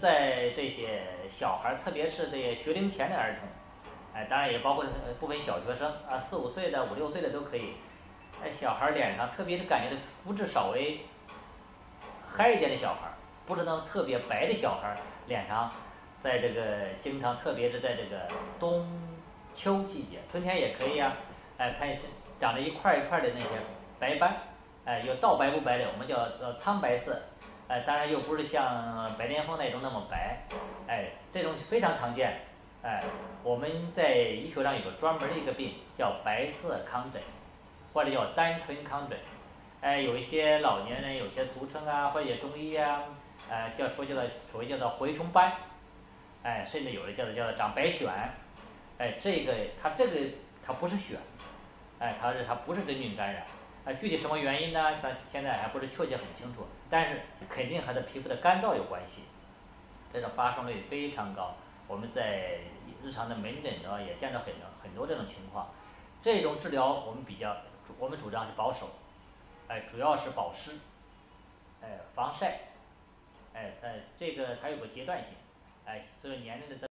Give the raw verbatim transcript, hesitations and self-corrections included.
在这些小孩，特别是这些学龄前的儿童，哎，当然也包括部分小学生啊，四五岁的、五六岁的都可以。哎，小孩脸上，特别是感觉的肤质稍微黑一点的小孩，不是那种特别白的小孩，脸上在这个经常，特别是在这个冬秋季节，春天也可以啊，哎，看长着一块一块的那些白斑，哎，有倒白不白的，我们叫呃苍白色，哎，当然又不是像白癜风那种那么白，哎，这种非常常见，哎，我们在医学上有个专门的一个病叫白色糠疹，或者叫单纯糠疹，哎，有一些老年人有些俗称啊，或者中医啊，呃，叫说叫做所谓叫做蛔虫斑，哎，甚至有的叫做叫做长白癣，哎，这个它这个它不是癣，哎，它是它不是真菌感染，哎，具体什么原因呢？咱现在还不是确切很清楚，但是肯定和它皮肤的干燥有关系，这种发生率非常高。我们在日常的门诊中也见到很多很多这种情况。这种治疗我们比较，我们主张是保守，哎，主要是保湿，哎，防晒，哎，呃，这个它有个阶段性，哎，随着年龄的增